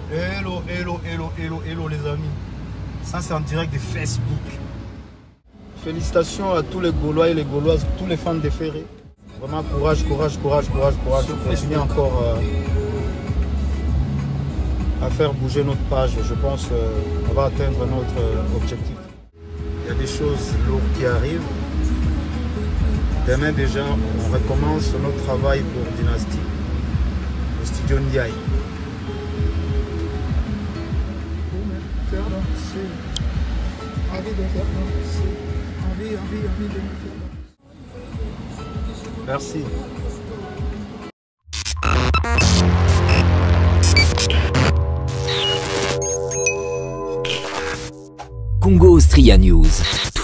Hello, hello, hello, hello, hello les amis. Ça c'est en direct de Facebook. Félicitations à tous les Gaulois et les Gauloises, tous les fans de Ferré. Vraiment courage, courage, courage, courage, courage. Continuez encore à faire bouger notre page. Je pense qu'on va atteindre notre objectif. Il y a des choses lourdes qui arrivent. Demain déjà, on recommence notre travail pour Dynastie, au studio Ndiaye. Faire danser, envie de faire danser, envie de me faire danser. Merci. Congo Austria News.